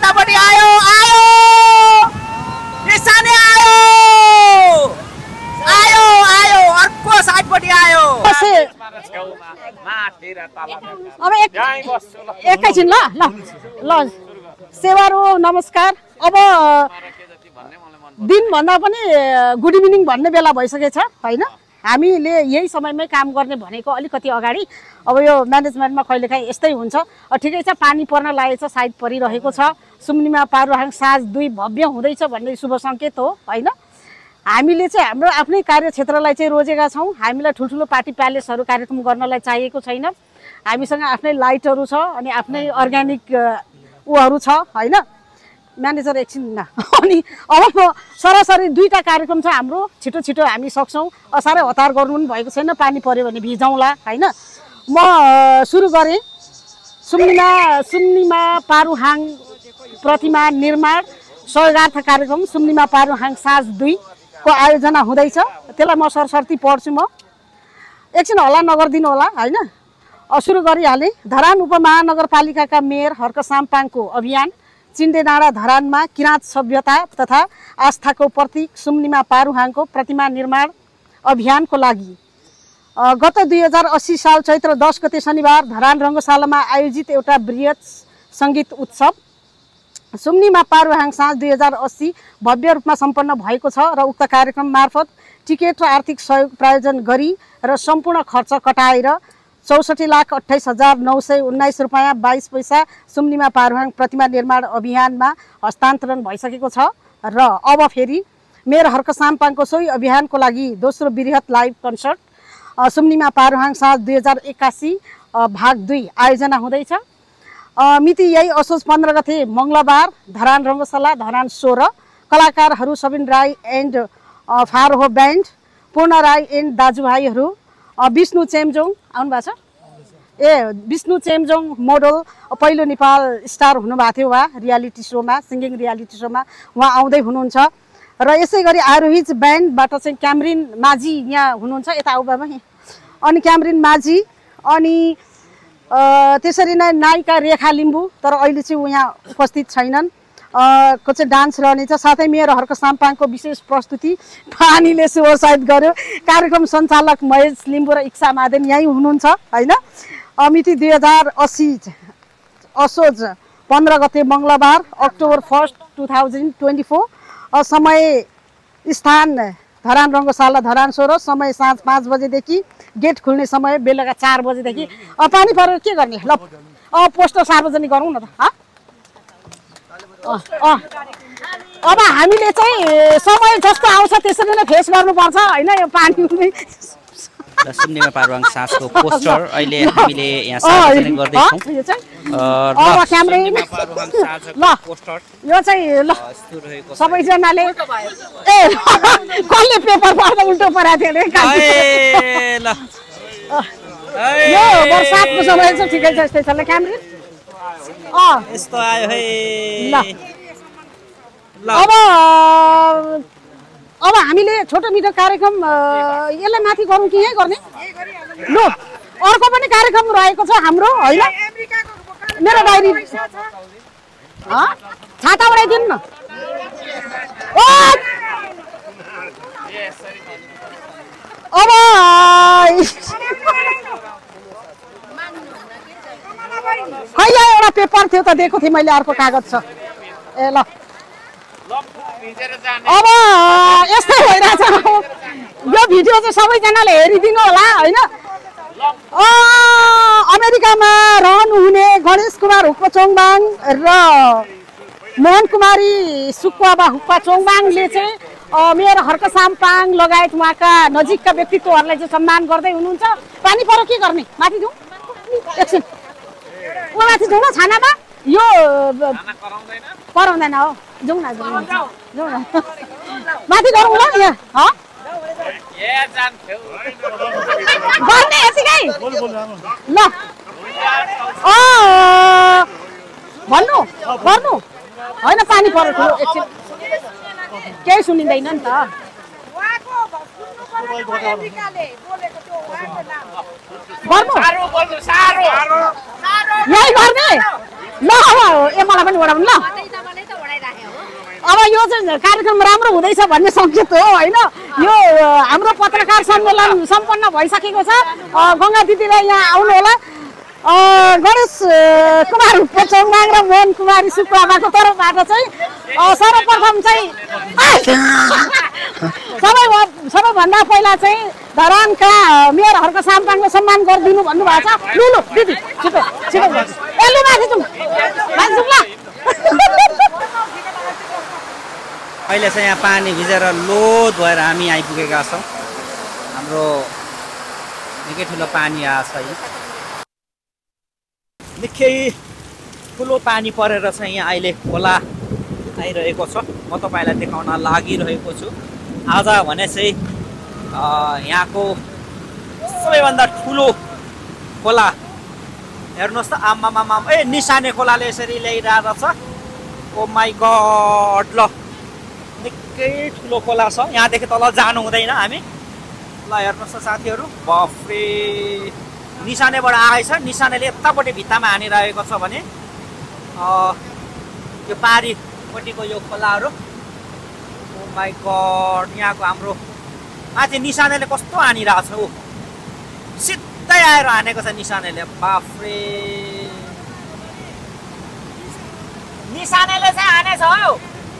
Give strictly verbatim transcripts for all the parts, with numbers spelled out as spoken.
यतापट्टि आयो आयो निशाने आयो आयो आयो अर्को साइडपट्टि आयो अब एकैछिन ल ल ल सेवारो नमस्कार। अब दिनभन्दा पनि गुड इभिनिङ भन्ने बेला भइसकेछ होइन। हामीले यही समयमै काम गर्ने भनेको अलिकति अगाडि। अब यो म्यानेजमेन्टमा कहिलेकाहीँ यस्तै हुन्छ। ठिकै छ, पानी पर्न लागेको छ, साइड परिरहेको छ। सुम्निमा पारुहाङ साँझ दुई भव्य हुँदैछ भन्ने शुभ सङ्केत हो होइन। हामीले चाहिँ हाम्रो आफ्नै कार्यक्षेत्रलाई चाहिँ रोजेका छौँ। हामीलाई ठुल्ठुलो पार्टी प्यालेसहरू कार्यक्रम गर्नलाई चाहिएको छैन। हामीसँग आफ्नै लाइटहरू छ अनि आफ्नै अर्ग्यानिक ऊहरू छ होइन। म्यानेजर एकछिन न अनि अब सरासरी दुईवटा कार्यक्रम छ हाम्रो। छिटो छिटो हामी सक्छौँ। साह्रै हतार गर्नु पनि भएको छैन। पानी पऱ्यो भने भिजाउँला होइन। म सुरु गरेँ। सुम्निमा सुम्निमा पारुहाङ प्रतिमा निर्माण सहयोगार्थ कार्यक्रम सुम्निमा पारुहाङ साँझ दुईको आयोजना हुँदैछ। त्यसलाई म सरसर्ती पढ्छु। म एकछिन हल्ला नगरिदिनु होला होइन। सुरु गरिहालेँ। धरान उपमहानगरपालिकाका मेयर हर्क साम्पाङको अभियान चिन्डे डाँडा धरानमा किराँत सभ्यता तथा आस्थाको प्रतीक सुम्निमा पारुहाङको प्रतिमा निर्माण अभियानको लागि गत दुई हजार अस्सी साल चैत्र दस गते शनिबार धरान रङ्गशालामा आयोजित एउटा बृहत सङ्गीत उत्सव सुम्निमा पारुहाङ साँझ दुई हजार अस्सी भव्य रूपमा सम्पन्न भएको छ र उक्त कार्यक्रम मार्फत टिकट र आर्थिक सहयोग प्रायोजन गरी र सम्पूर्ण खर्च कटाएर चौसठी लाख अठाइस हजार नौ सय उन्नाइस रुपियाँ बाइस पैसा सुम्निमा पारुहाङ प्रतिमा निर्माण अभियानमा हस्तान्तरण भइसकेको छ। र अब फेरि मेयर हर्क साम्पाङको सोही अभियानको लागि दोस्रो बृहत लाइभ कन्सर्ट सुम्निमा पारुहाङ साँझ दुई हजार एक्कासी भाग दुई आयोजना हुँदैछ। मिति यही असोज पन्ध्र गते मङ्गलबार धरान रङ्गशाला धरान सोह्र। कलाकारहरू Sabin Rai and Pharoho band, Purna Rai and दाजुभाइहरू, विष्णु चेम्जोङ आउनु भएको छ। ए विष्णु चेम्जोङ मोडल पहिलो नेपाल स्टार हुनुभएको थियो उहाँ रियालिटी सोमा, सिङ्गिङ रियालिटी सोमा उहाँ आउँदै हुनुहुन्छ। र यसै गरी आरोहिज ब्यान्डबाट चाहिँ क्यामरिन माझी यहाँ हुनुहुन्छ। यता आउ बाबा। अनि क्यामरिन माझी अनि त्यसरी नै नायिका रेखा लिम्बू, तर अहिले चाहिँ ऊ यहाँ उपस्थित छैनन्, को चाहिँ डान्स रहनेछ। साथै मेयर हर्क साम्पाङको विशेष प्रस्तुति पानीले सुवसाइड गर्यो। कार्यक्रम सञ्चालक महेश लिम्बू र इक्सा मादेन यहीँ हुनुहुन्छ होइन। मिति दुई हजार अस्सी असोज पन्ध्र गते मङ्गलबार October first two thousand twenty four. समय स्थान धरान रङ्गशाला धरान सोह्र। समय साँझ पाँच बजेदेखि, गेट खुल्ने समय बेलुका चार बजेदेखि। पानी परेर के गर्ने ल पोस्टर सार्वजनिक गरौँ न त। अब हामीले चाहिँ समय जस्तो आउँछ त्यसरी नै फेस गर्नुपर्छ होइन। यो पानी सुम्निमा पारुहाङ साँझको पोस्टर अहिले हामीले यहाँ सार्वजनिक गर्दैछौँ। अब क्यामेरा ल यो चाहिँ ल सबैजनाले ए कसले पेपर पढ्दा उल्टो पराएको थियो अरे। यो बर्सातको समय चाहिँ ठिकै छ। यस्तै छ ल क्यामेरा। अँ यस्तो आयो है ल। अब अब हामीले छोटो मिठो कार्यक्रम यसलाई माथि गरौँ कि यहीँ गर्ने? लु अर्को पनि कार्यक्रम रहेको छ हाम्रो होइन। मेरो डायरी छाता उडाइदिनु न। अब कहिले एउटा पेपर थियो त दिएको थिएँ मैले, अर्को कागज छ। ए ल अब यस्तै भइरहेछ। यो भिडियो चाहिँ सबैजनाले हेरिदिनु होला होइन। अमेरिकामा रहनुहुने गणेश कुमार हुक्पा चोङबाङ र मोहन कुमारी सुक्वाबा हुक्पा चोङबाङले चाहिँ मेयर हर्क साम्पाङ लगायत उहाँका नजिकका व्यक्तित्वहरूलाई चाहिँ सम्मान गर्दै हुनुहुन्छ। पानी पऱ्यो के गर्ने? माथि जाउँ एकछिन। ऊ माथि जाउँ न छानामा। यो कराउँदैन हो। जाउँ न जाउँ न माथि गरौँ ल यहाँ गर्ने यतिकै ल। भन्नु गर्नु होइन पानी पऱ्यो ठुलो एकछिन केही सुनिँदैन नि त। यही गर्ने ल। अब ए मलाई पनि ओडाउनु ल। अब यो चाहिँ कार्यक्रम राम्रो हुँदैछ भन्ने सङ्केत हो होइन। यो हाम्रो पत्रकार सम्मेलन सम्पन्न भइसकेको छ। गङ्गा दिदीलाई यहाँ आउनु होला। गणेश कुमार पोचोङमाङ र मोहन कुमारी सुब्बाको तर्फबाट चाहिँ सर्वप्रथम चाहिँ सबै सबैभन्दा पहिला चाहिँ धरानका मेयरहरूको साम्पाङले सम्मान गरिदिनु भन्नुभएको छ। लु लु दिदी छिटो छिटो ए लु माथि जाउँ माथि जाउँ ल। अहिले चाहिँ यहाँ पानी भिजेर लोड भएर हामी आइपुगेका छौँ। हाम्रो निकै ठुलो पानी आएको छ। निकै ठुलो पानी परेर चाहिँ यहाँ अहिले खोला आइरहेको छ। म तपाईँलाई देखाउन लागिरहेको छु। आज भने चाहिँ यहाँको सबैभन्दा ठुलो खोला हेर्नुहोस् त। आमामामा ए निसाने खोलाले यसरी ल्याइरहेको छ। ओ माई गड ल निकै ठुलो खोला छ। यहाँदेखि तल जानु हुँदैन हामी। ल हेर्नुहोस् त साथीहरू बाफ्रे निसानेबाट आएछ। निसानेले यतापट्टि भित्तामा हानिरहेको छ भने यो पारीपट्टिको यो खोलाहरू ओ माई गड यहाँको हाम्रो माथि निसानेले कस्तो हानिरहेको छ। ऊ सिधै आएर हानेको छ निसानेले। बाफ्रे निसानेले चाहिँ हानेछ हौ।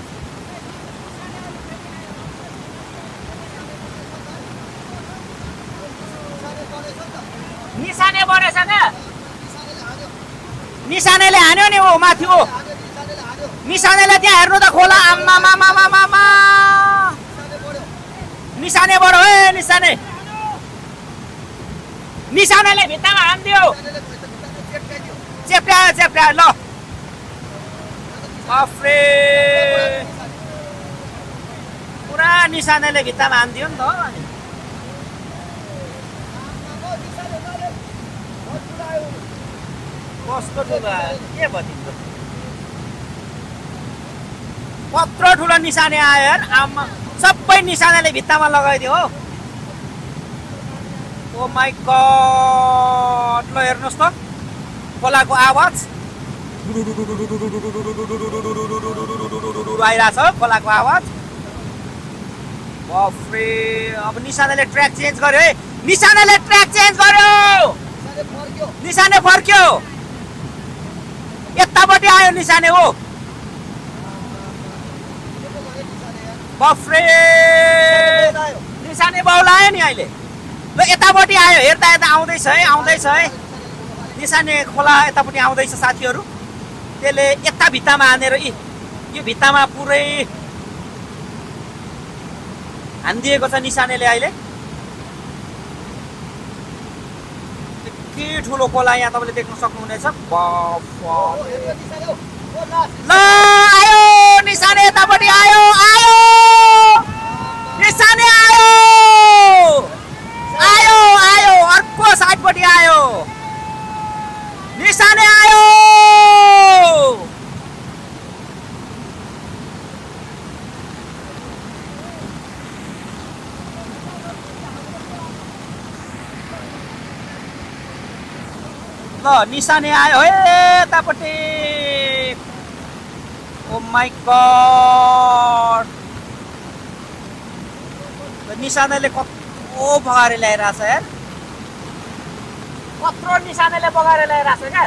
निसाने बढेछ न। निसानेले हान्यो नि ऊ माथि। ऊ निसानेले त्यहाँ हेर्नु त खोला। आमामामामामा निसाने बढो ए निसाने। निसानेले भित्तामा हान्दियो। चेप्ट्यायो चेप्ट्यायो ल। बाफ्रे पुरा निसानेले भित्तामा हान्दियो नि त। कस्तो ठुलो के भनिन्छ कत्रो ठुलो निसाने आयो यार। आमा सबै निसानेले भित्तामा लगाइदियो हो। ओ माई गड ल हेर्नुहोस् त खोलाको आवाज आइरहेछ। खोलाको आवाज बाफ्रे। अब निसानेले ट्र्याक चेन्ज गर्यो है। निसानेले ट्र्याक चेन्ज गर्यो। निसाने फर्क्यो। यतापट्टि आयो निसाने हो। बाफ्रे निसाने बाउलायो नि अहिले। ल यतापट्टि आयो। हेर्दा हेर्दा आउँदैछ है आउँदैछ है। निसाने खोला यतापट्टि आउँदैछ साथीहरू। त्यसले यता भित्तामा हानेर इ यो भित्तामा पुरै हानिदिएको छ निसानेले अहिले। के ठुलो खोला यहाँ तपाईँले देख्न सक्नुहुनेछ। ल आयो निसाने यतापट्टि आयो आयो निसाने आयो आयो आयो अर्को साइडपट्टि आयो निसाने आयो। ल निसाने आयो है यतापट्टि। ओ माई गड निसानेले कत्रो बगाएर ल्याइरहेछ यार। कत्रो निसानेले बगाएर ल्याइरहेछ क्या।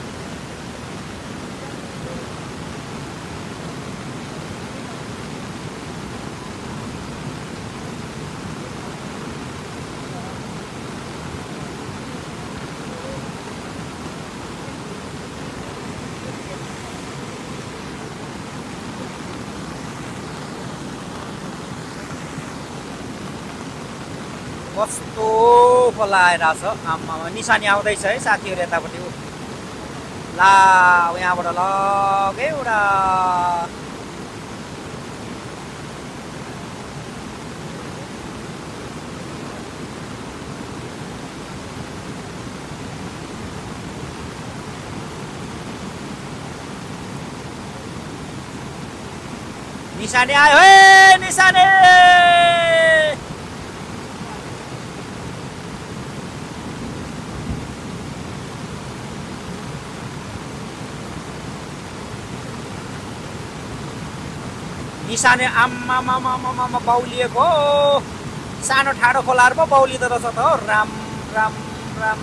कस्तो खोला आइरहेछ। आमामा निसानी आउँदैछ है साथीहरू यतापट्टि। ला यहाँबाट लगै एउटा निसाने आयो है निसाने। निशाने आम्मा बाउलिएको सानो ठाडो खोलाहरू पो बाउलिँदो रहेछ त हो राम राम राम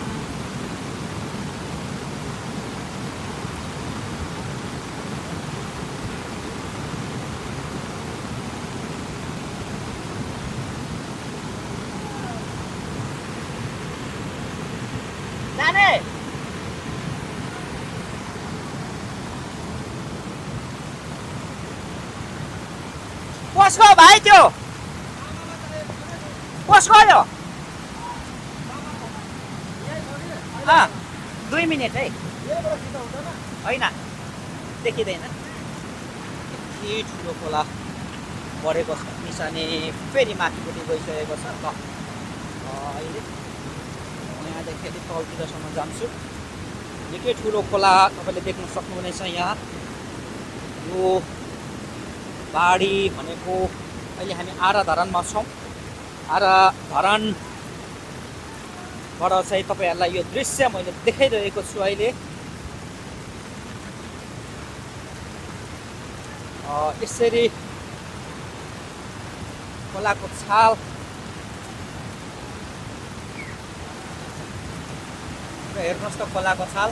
जाने कसको भाइ त्यो कसको यो अँ दुई मिनट है होइन देखिँदैन यति ठुलो खोला बढेको छ निशाने फेरि माथिपट्टि गइसकेको छ ल अहिले यहाँदेखि अलिक तलतिरसम्म जान्छु निकै ठुलो खोला तपाईँले देख्न सक्नुहुनेछ यहाँ यो बाढी भनेको अहिले हामी आरा धरानमा छौँ आरा धरानबाट चाहिँ तपाईँहरूलाई यो दृश्य मैले देखाइरहेको छु अहिले यसरी खोलाको छाल हेर्नुहोस् त खोलाको छाल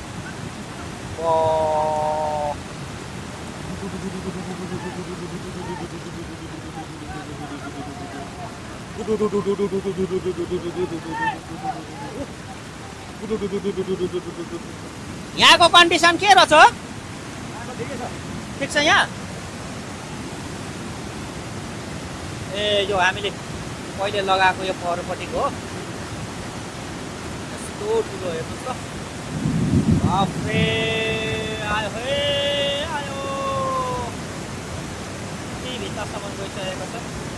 यहाँको कन्डिसन के रहेछ ठिक छ यहाँ ए यो हामीले पहिले लगाएको यो परपट्टिको हो यस्तो ठुलो हेर्नुहोस् त बाफ्रे आयो हे आयो कति भित्रसम्म गइसकेको छ